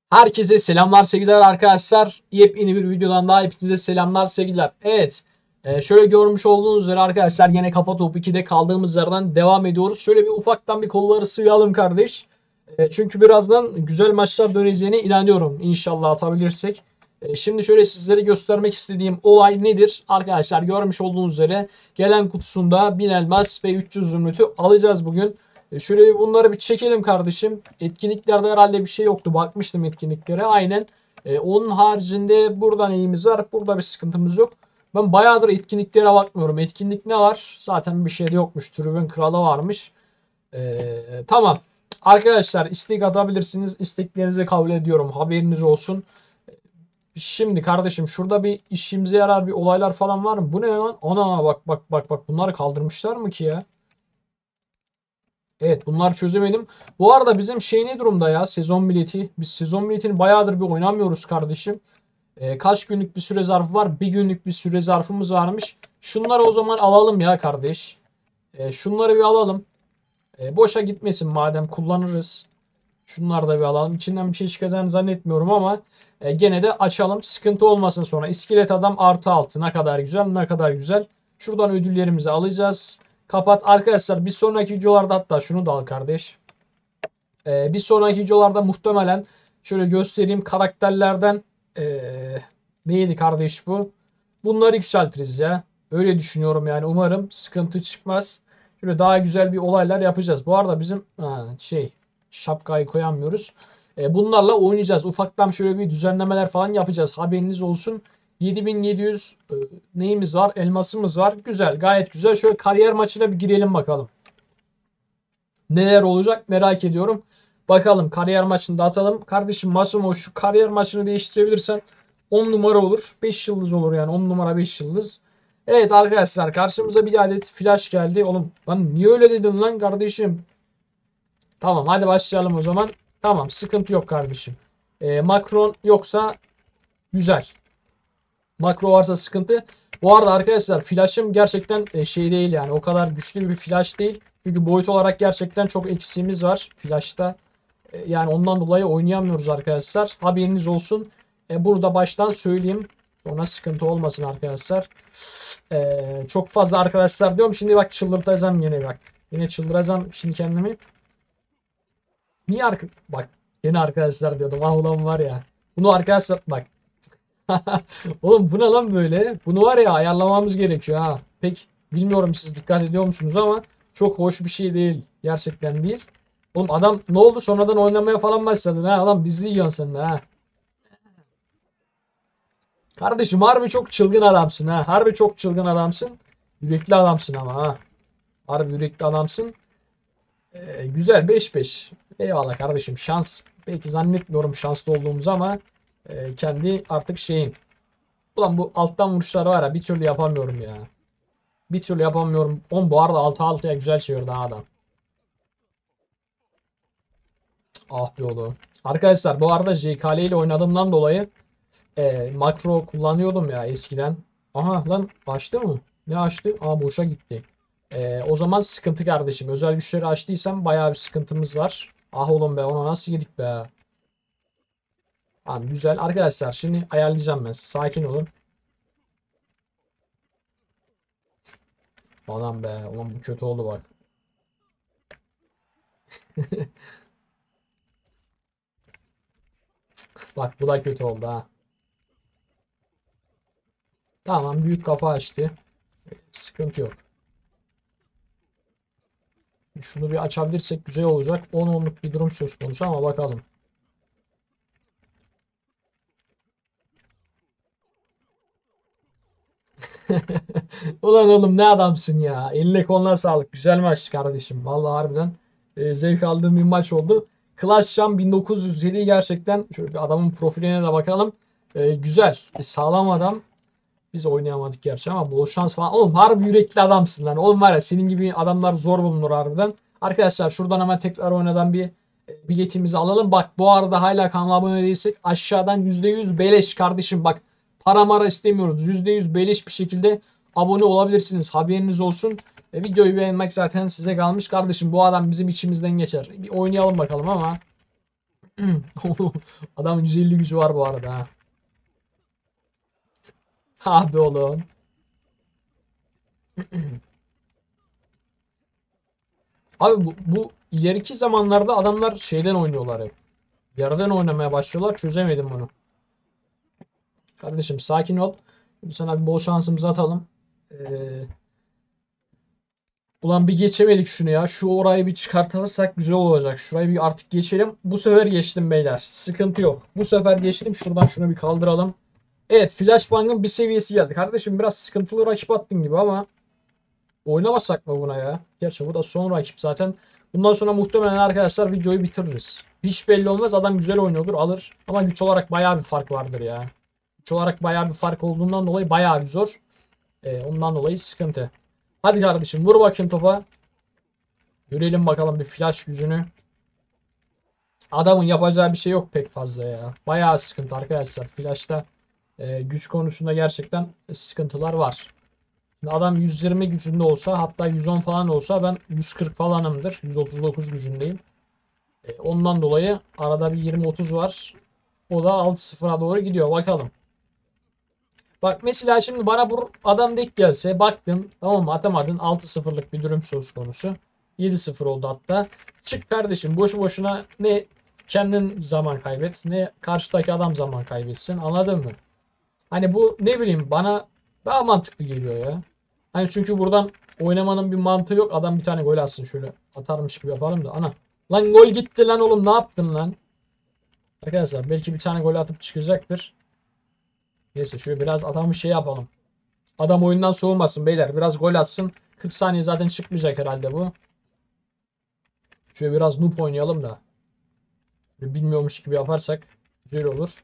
Herkese selamlar sevgiler arkadaşlar. Yepyeni bir videodan daha hepinize selamlar sevgiler. Evet, şöyle görmüş olduğunuz üzere arkadaşlar yine Kafa Topu 2'de kaldığımız yerden devam ediyoruz. Şöyle bir ufaktan bir kolları sıvayalım kardeş. Çünkü birazdan güzel maçlar döneceğine inanıyorum. İnşallah atabilirsek. Şimdi şöyle sizlere göstermek istediğim olay nedir? Arkadaşlar görmüş olduğunuz üzere gelen kutusunda 1000 elmas ve 300 zümrütü alacağız bugün. Şöyle bir bunları bir çekelim kardeşim. Etkinliklerde herhalde bir şey yoktu. Bakmıştım etkinliklere. Aynen. Onun haricinde burada neyimiz var? Burada bir sıkıntımız yok. Ben bayağıdır etkinliklere bakmıyorum. Etkinlik ne var? Zaten bir şey de yokmuş. Tribün kralı varmış. Tamam. Arkadaşlar istek atabilirsiniz. İsteklerinizi kabul ediyorum. Haberiniz olsun. Şimdi kardeşim şurada bir işimize yarar bir olaylar falan var mı? Bu ne lan? Ana bak bak bak bak. Bunları kaldırmışlar mı ki ya? Evet, bunlar çözemedim. Bu arada bizim şey ne durumda ya, sezon bileti? Biz sezon biletini bayağıdır bir oynamıyoruz kardeşim. Kaç günlük bir süre zarfı var? Bir günlük bir süre zarfımız varmış. Şunları o zaman alalım ya kardeş. Şunları bir alalım. Boşa gitmesin madem kullanırız. Şunları da bir alalım. İçinden bir şey çıkacağını zannetmiyorum ama gene de açalım. Sıkıntı olmasın sonra. İskelet adam +6. Ne kadar güzel, ne kadar güzel. Şuradan ödüllerimizi alacağız. Kapat. Arkadaşlar bir sonraki videolarda hatta şunu da al kardeş. Bir sonraki videolarda muhtemelen şöyle göstereyim karakterlerden neydi kardeş bu? Bunları yükseltiriz ya. Öyle düşünüyorum yani, umarım sıkıntı çıkmaz. Şöyle daha güzel bir olaylar yapacağız. Bu arada bizim şapkayı koyamıyoruz. Bunlarla oynayacağız. Ufaktan şöyle bir düzenlemeler falan yapacağız. Haberiniz olsun. 7700 neyimiz var? Elmasımız var. Güzel, gayet güzel. Şöyle kariyer maçına bir girelim bakalım. Neler olacak merak ediyorum. Bakalım kariyer maçını da atalım. Kardeşim Masumo şu kariyer maçını değiştirebilirsen 10 numara olur. 5 yıldız olur yani. 10 numara 5 yıldız. Evet arkadaşlar karşımıza bir adet flash geldi. Oğlum lan niye öyle dedin lan kardeşim? Tamam hadi başlayalım o zaman. Tamam sıkıntı yok kardeşim. Macron yoksa güzel. Makro varsa sıkıntı. Bu arada arkadaşlar flash'ım gerçekten şey değil yani. O kadar güçlü bir flash değil. Çünkü boyut olarak gerçekten çok eksiğimiz var flash'ta. Yani ondan dolayı oynayamıyoruz arkadaşlar. Haberiniz olsun. Bunu da baştan söyleyeyim. Sonra sıkıntı olmasın arkadaşlar. Çok fazla arkadaşlar diyorum. Şimdi bak çıldırtacağım yine bak. Yine çıldıracağım şimdi kendimi. Niye bak yine arkadaşlar diyordum. Ah ulan var ya. Bunu arkadaşlar bak. Oğlum bu ne lan böyle? Bunu var ya ayarlamamız gerekiyor ha. Pek bilmiyorum siz dikkat ediyor musunuz ama çok hoş bir şey değil. Gerçekten değil. Oğlum adam ne oldu sonradan oynamaya falan başladın ha. Ulan bizi yiyorsun sen de ha. Kardeşim harbi çok çılgın adamsın ha. Harbi çok çılgın adamsın. Yürekli adamsın ama ha. Harbi yürekli adamsın. Güzel 5-5. Eyvallah kardeşim şans. Belki zannetmiyorum şanslı olduğumuzu ama kendi artık şeyin. Ulan bu alttan vuruşlar var ya bir türlü yapamıyorum ya. Bir türlü yapamıyorum. Bu arada 6-6'ya güzel çevirdi adam. Ah be oğlum. Arkadaşlar bu arada JKL ile oynadığımdan dolayı makro kullanıyordum ya eskiden. Aha lan açtı mı? Ne açtı? Aa boşa gitti. O zaman sıkıntı kardeşim. Özel güçleri açtıysam bayağı bir sıkıntımız var. Ah oğlum be ona nasıl yedik be. Tamam güzel. Arkadaşlar şimdi ayarlayacağım ben. Sakin olun. Anam be. Ulan bu kötü oldu bak. Bak bu da kötü oldu ha. Tamam büyük kafa açtı. Sıkıntı yok. Şunu bir açabilirsek güzel olacak. 10-10'luk bir durum söz konusu ama bakalım. Ulan oğlum ne adamsın ya. Eline koluna sağlık. Güzel maç kardeşim. Vallahi harbiden zevk aldığım bir maç oldu. Clash Jam 1907 gerçekten şöyle bir adamın profiline de bakalım. Güzel. Sağlam adam. Biz oynayamadık gerçi ama bol şans falan. Oğlum harbi yürekli adamsın lan. Oğlum var ya senin gibi adamlar zor bulunur harbiden. Arkadaşlar şuradan hemen tekrar oynadan bir biletimizi alalım. Bak bu arada hala kanala abone değilsek aşağıdan %100 beleş kardeşim bak. Para mara istemiyoruz. %100 beleş bir şekilde abone olabilirsiniz. Haberiniz olsun. Videoyu beğenmek zaten size kalmış. Kardeşim bu adam bizim içimizden geçer. Bir oynayalım bakalım ama. Adam 150 gücü var bu arada ha. Abi oğlum. Abi bu ileriki zamanlarda adamlar şeyden oynuyorlar hep. Yerden oynamaya başlıyorlar. Çözemedim bunu. Kardeşim sakin ol. Şimdi sana bir bol şansımızı atalım. Ee, Ulan bir geçemedik şunu ya. Şu orayı bir çıkartırsak güzel olacak. Şurayı bir artık geçelim. Bu sefer geçtim beyler. Sıkıntı yok. Bu sefer geçtim. Şuradan şunu bir kaldıralım. Evet, Flashbang'ın bir seviyesi geldi. Kardeşim biraz sıkıntılı rakip attın gibi ama oynamasak mı buna ya? Gerçi bu da son rakip zaten. Bundan sonra muhtemelen arkadaşlar videoyu bitiririz. Hiç belli olmaz. Adam güzel oynuyordur, alır. Ama güç olarak bayağı bir fark vardır ya. Güç olarak bayağı bir fark olduğundan dolayı bayağı bir zor. Ondan dolayı sıkıntı. Hadi kardeşim vur bakayım topa. Görelim bakalım bir flash gücünü. Adamın yapacağı bir şey yok pek fazla ya. Bayağı sıkıntı arkadaşlar. Flash'ta güç konusunda gerçekten sıkıntılar var. Adam 120 gücünde olsa, hatta 110 falan olsa ben 140 falanımdır. 139 gücündeyim. Ondan dolayı arada bir 20-30 var. O da 6-0'a doğru gidiyor. Bakalım. Bak mesela şimdi bana bu adam denk gelse, baktın tamam mı, atamadın, 6-0'lık bir durum söz konusu. 7-0 oldu hatta. Çık kardeşim, boşu boşuna ne kendin zaman kaybet, ne karşıdaki adam zaman kaybetsin, anladın mı? Hani bu ne bileyim bana daha mantıklı geliyor ya. Hani çünkü buradan oynamanın bir mantığı yok. Adam bir tane gol atsın, şöyle atarmış gibi yapalım da. Ana. Lan gol gitti lan oğlum, ne yaptın lan? Arkadaşlar belki bir tane gol atıp çıkacaktır. Neyse şöyle biraz adamı şey yapalım. Adam oyundan soğumasın beyler. Biraz gol atsın. 40 saniye zaten çıkmayacak herhalde bu. Şöyle biraz noob oynayalım da. Bilmiyormuş gibi yaparsak güzel olur.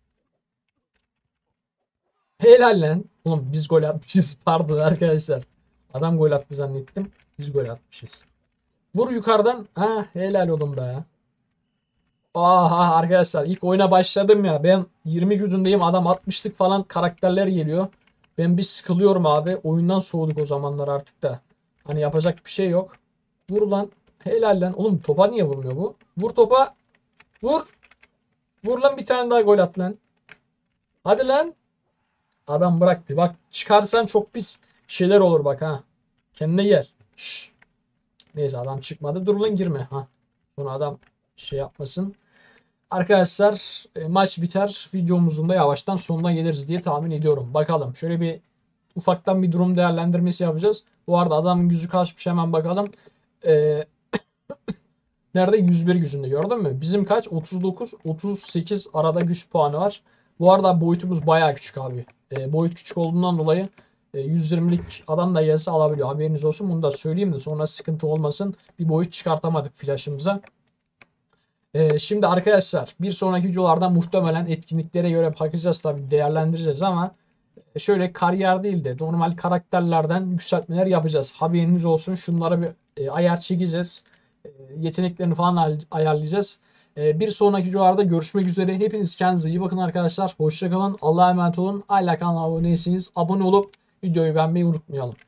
Helal lan. Oğlum biz gol atmışız. Pardon arkadaşlar. Adam gol attı zannettim. Biz gol atmışız. Vur yukarıdan. Ha helal oğlum be. Aha arkadaşlar ilk oyuna başladım ya. Ben 20 gücündeyim. Adam 60'lık falan karakterler geliyor. Ben bir sıkılıyorum abi. Oyundan soğuduk o zamanlar artık da. Hani yapacak bir şey yok. Vur lan. Helal lan. Oğlum topa niye vurmuyor bu? Vur topa. Vur. Vur lan, bir tane daha gol at lan. Hadi lan. Adam bıraktı. Bak çıkarsan çok pis şeyler olur bak ha. Kendine gel. Şş. Neyse adam çıkmadı. Dur lan, girme. Ha. Sonra adam şey yapmasın. Arkadaşlar maç biter. Videomuzun da yavaştan sonuna geliriz diye tahmin ediyorum. Bakalım. Şöyle bir ufaktan bir durum değerlendirmesi yapacağız. Bu arada adamın yüzü kaçmış, hemen bakalım. E, Nerede? 101 gücünde, gördün mü? Bizim kaç? 39, 38 arada güç puanı var. Bu arada boyutumuz bayağı küçük abi. Boyut küçük olduğundan dolayı 120'lik adam da gelse alabiliyor. Haberiniz olsun. Bunu da söyleyeyim de sonra sıkıntı olmasın. Bir boyut çıkartamadık flash'ımıza. Şimdi arkadaşlar bir sonraki videolarda muhtemelen etkinliklere göre bakacağız, tabii değerlendireceğiz ama şöyle kariyer değil de normal karakterlerden yükseltmeler yapacağız. Haberiniz olsun. Şunlara bir ayar çekeceğiz. Yeteneklerini falan ayarlayacağız. Bir sonraki videolarda görüşmek üzere. Hepiniz kendinize iyi bakın arkadaşlar. Hoşça kalın. Allah'a emanet olun. Hala kanala abone değilseniz abone olup videoyu beğenmeyi unutmayalım.